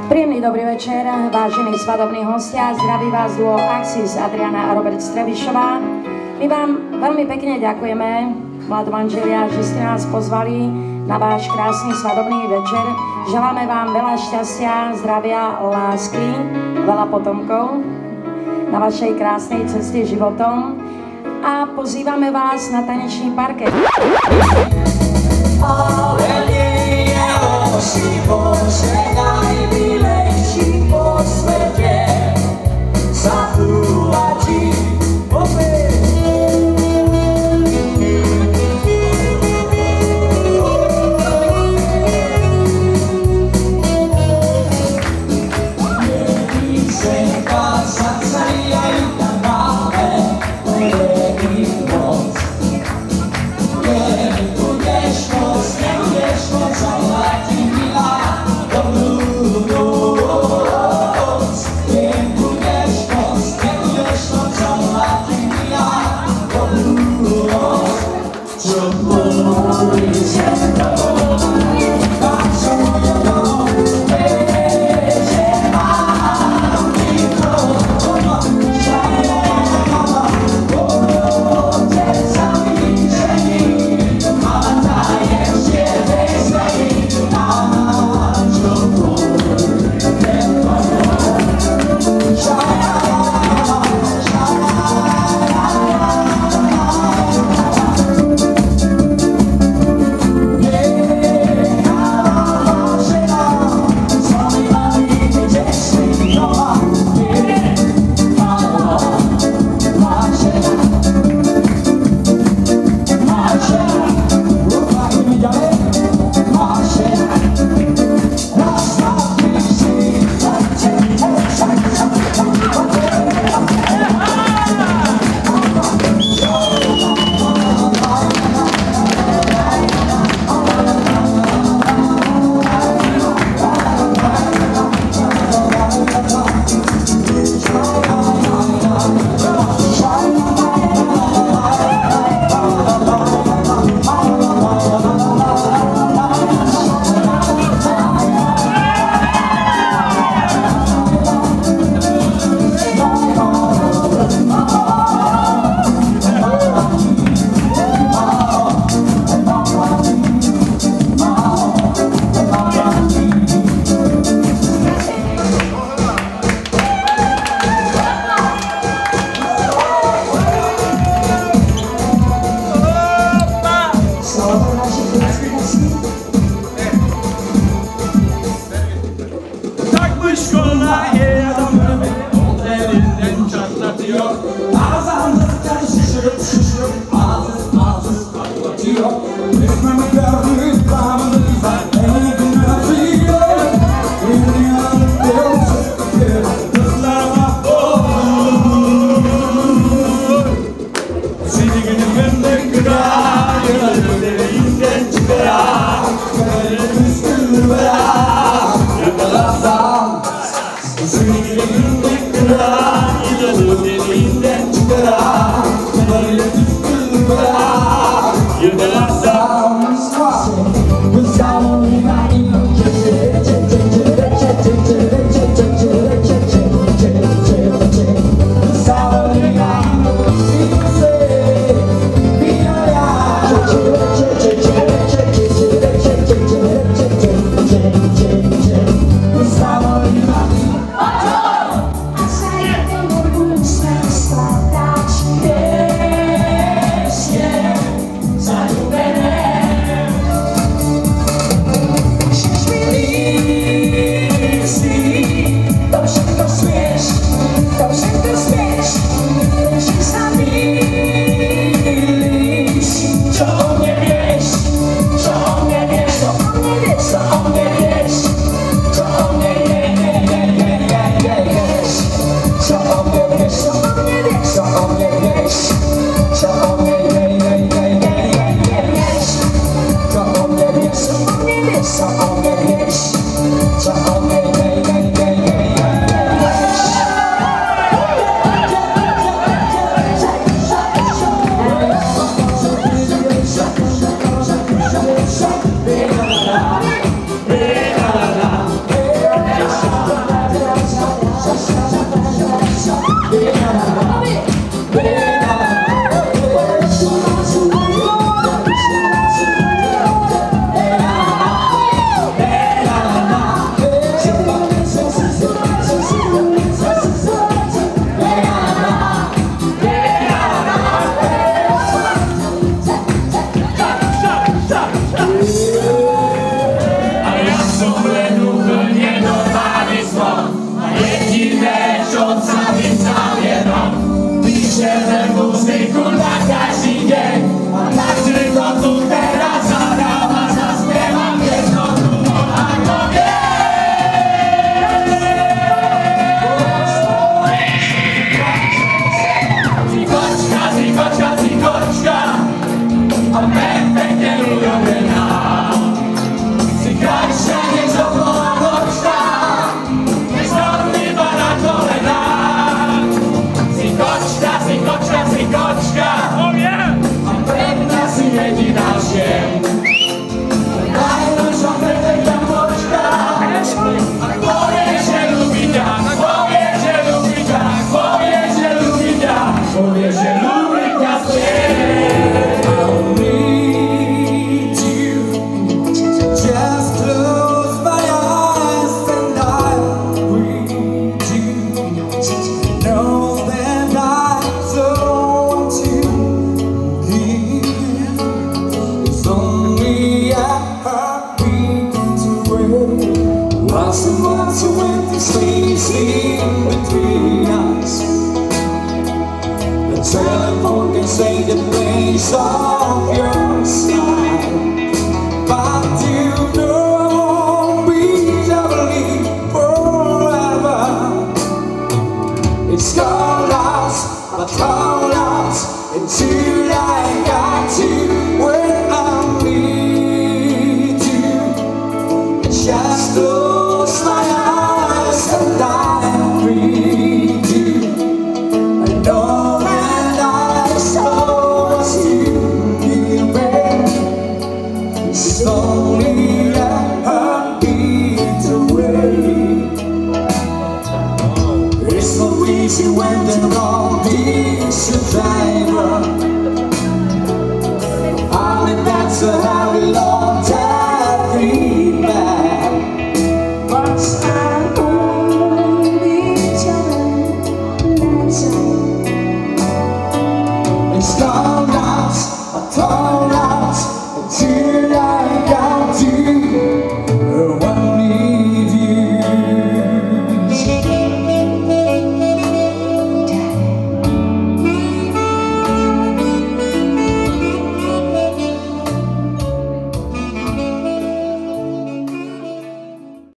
Príjemný dobrý večer, vážení svadobní hostia, zdraví vás duo Axis, Adriana a Robert Strebišová. My vám veľmi pekne ďakujeme, mladomanželia, že ste nás pozvali na váš krásny svadobný večer. Želáme vám veľa šťastia, zdravia, lásky, veľa potomkov na vašej krásnej ceste životom a pozývame vás na tanečný parket. Si Bože najmilejší po svete zahrúla ti opäť. Písenka sa aj na máme, lejí moc. Nebudeš moc, zavolať som len úplne normálny zvon. A jediné, čo sa vyznám jenom, píšeme muziku na každý deň. A tak si to tu teraz zahrám a zaspievam jednoducho ako vie. Zikočka, a pekne urobená. Zikačka, než okolo nočka, než iba na kolená. Zikočka, a pekná si jediná žien. Najlepšia perfektná počka, a povie, že ľubí ťa, povie, že ľubí ťa, povie, že ľubí ťa, povie, že ľubí ťa spiev. Telephone can say the place of your